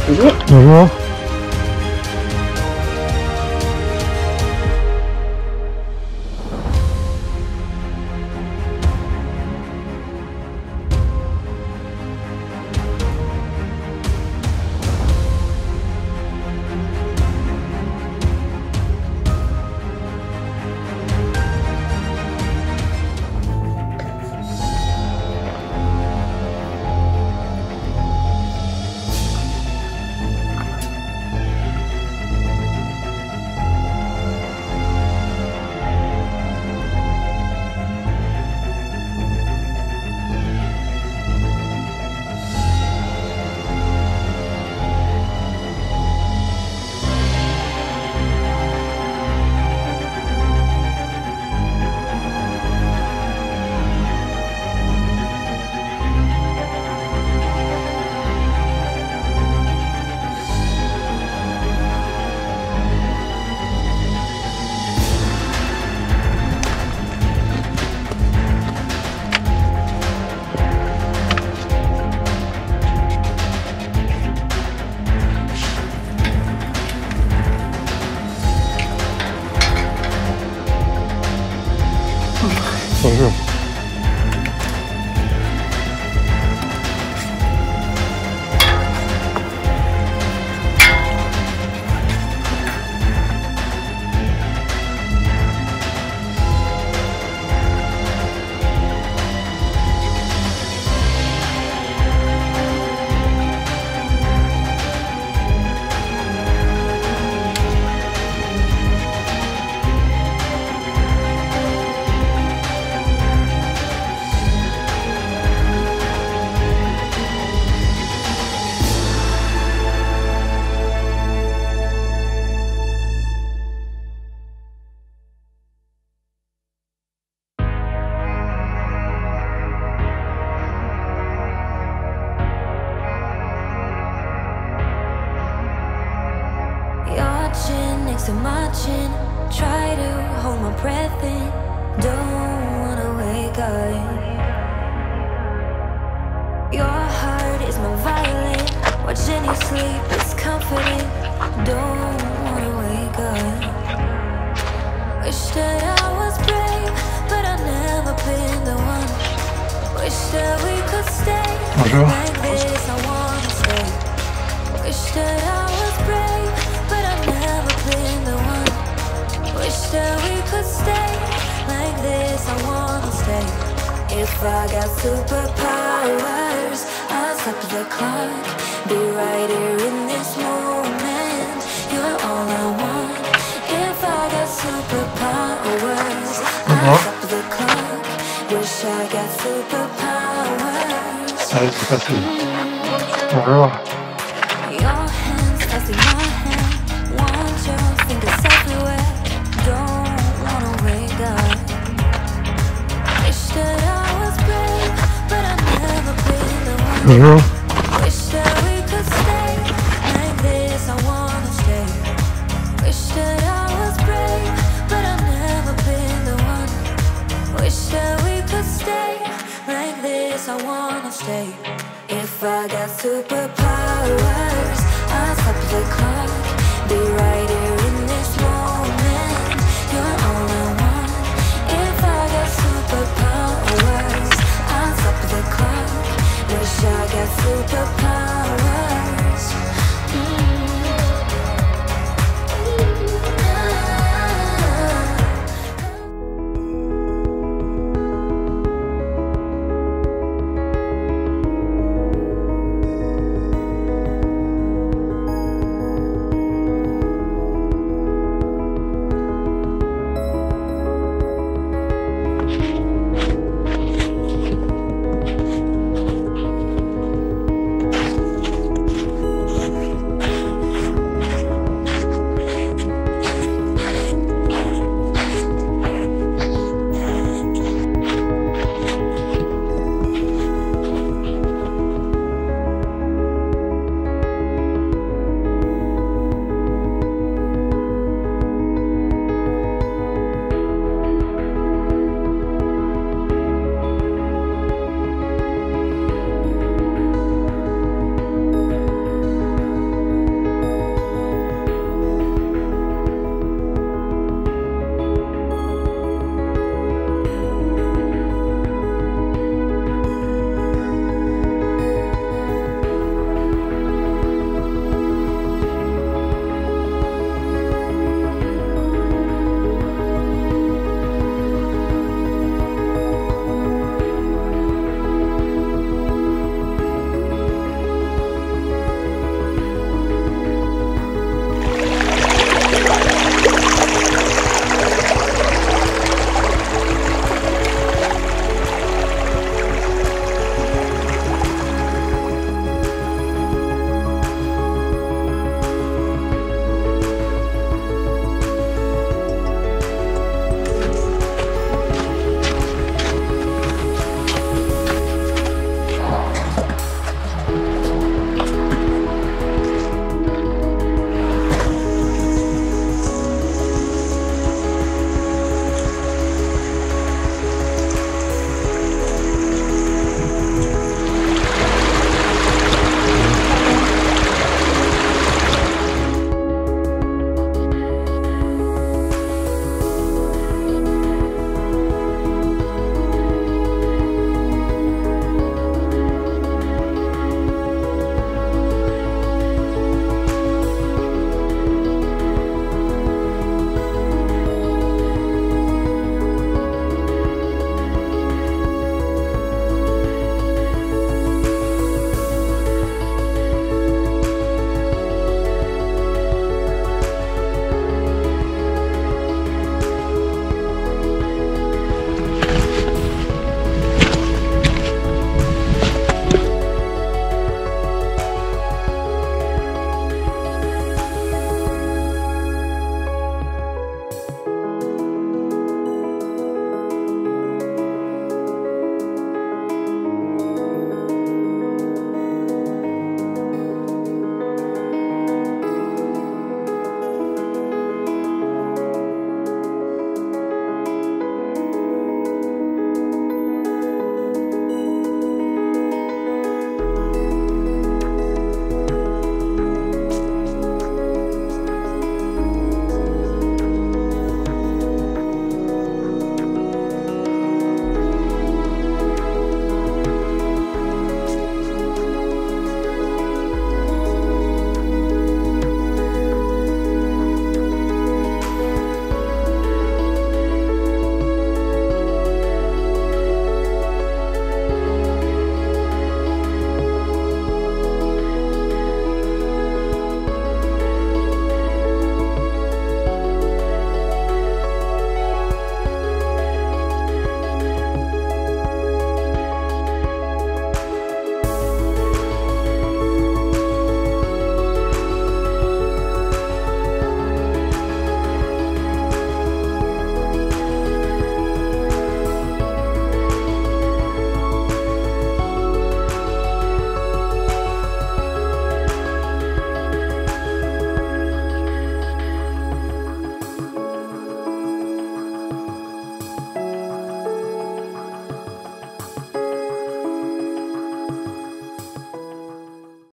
Bonjour. Bonjour. Bonjour. Next to my chin, try to hold my breath in, don't wanna wake up. Your heart is my violin, watching you sleep is comforting, don't wanna wake up. Wish that I was brave, but I've never been the one. Wish that we could stay like this, I wanna stay. Wish that I was brave, but I've never been the one. Wish that we could stay like this, I wanna stay. If I got superpowers, I'll stop the clock, be right here in this moment. You're all I want. If I got superpowers, I'll stop the clock. Wish I got superpowers. Allez, c'est facile. Bonjour. Your hands touching my hand, want your fingers everywhere, don't wanna wake up. Wish that I was brave, but I've never been the one. Bonjour. Wish that we could stay like this, I wanna stay. Wish that I was brave, but I've never been the one. Wish that we could stay like this, I wanna stay. If I got superpowers, I'll stop the clock, be right here in this moment. You're all I want. If I got superpowers, I'll stop the clock. Wish I got superpowers.